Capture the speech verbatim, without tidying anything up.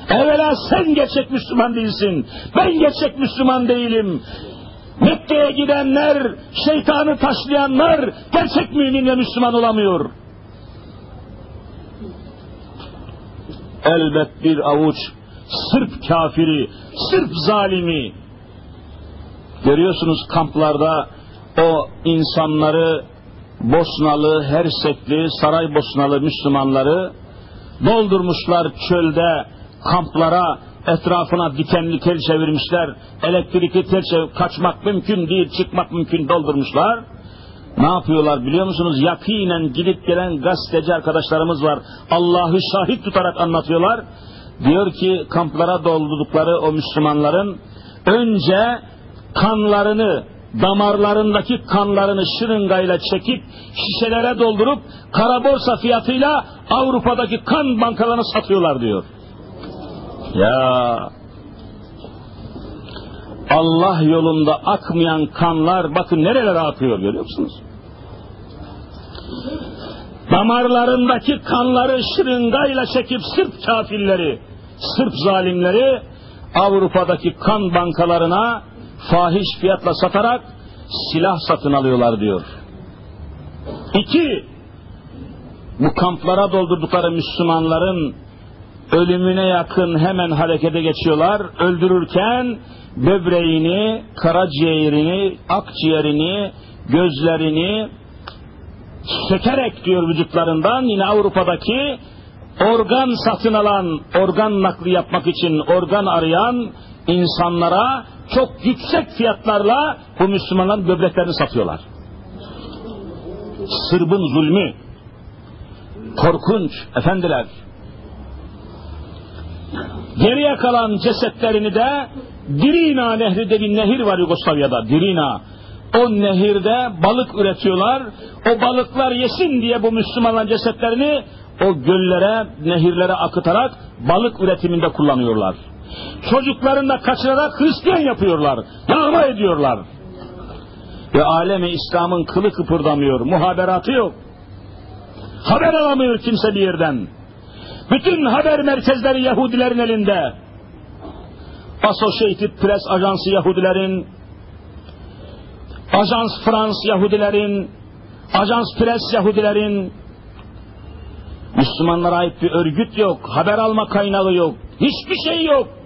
Evvela sen gerçek Müslüman değilsin. Ben gerçek Müslüman değilim. Mekke'ye gidenler, şeytanı taşlayanlar gerçek mümin ve Müslüman olamıyor. Elbet bir avuç Sırp kafiri, Sırp zalimi. Görüyorsunuz kamplarda o insanları, Bosnalı, Hersekli, Saraybosnalı Müslümanları doldurmuşlar çölde kamplara, etrafına dikenli tel çevirmişler, elektrikli tel çevir, kaçmak mümkün değil, çıkmak mümkün doldurmuşlar. Ne yapıyorlar biliyor musunuz? Yakinen gidip gelen gazeteci arkadaşlarımız var. Allah'ı şahit tutarak anlatıyorlar. Diyor ki kamplara doldurdukları o Müslümanların önce kanlarını, damarlarındaki kanlarını şırıngayla çekip şişelere doldurup kara borsa fiyatıyla Avrupa'daki kan bankalarını satıyorlar diyor. Ya Allah yolunda akmayan kanlar bakın nerelere akıyor, görüyor musunuz? Damarlarındaki kanları şırıngayla çekip Sırp kafirleri, Sırp zalimleri Avrupa'daki kan bankalarına fahiş fiyatla satarak silah satın alıyorlar diyor. İki, bu kamplara doldurdukları Müslümanların ölümüne yakın hemen harekete geçiyorlar. Öldürürken böbreğini, karaciğerini, akciğerini, gözlerini sökerek diyor vücutlarından yine Avrupa'daki organ satın alan, organ nakli yapmak için organ arayan insanlara çok yüksek fiyatlarla bu Müslümanların böbreklerini satıyorlar. Sırbın zulmü korkunç efendiler. Geriye kalan cesetlerini de Drina Nehri de bir nehir var Yugoslavya'da, Drina. O nehirde balık üretiyorlar. O balıklar yesin diye bu Müslümanların cesetlerini o göllere, nehirlere akıtarak balık üretiminde kullanıyorlar. Çocuklarını da kaçırarak Hristiyan yapıyorlar. Yağma ediyorlar. Ve alemi İslam'ın kılı kıpırdamıyor. Muhaberatı yok. Haber alamıyor kimse bir yerden. Bütün haber merkezleri Yahudilerin elinde. Associated Press ajansı Yahudilerin, Ajans France Yahudilerin, Ajans Press Yahudilerin. Müslümanlara ait bir örgüt yok, haber alma kaynağı yok, hiçbir şey yok.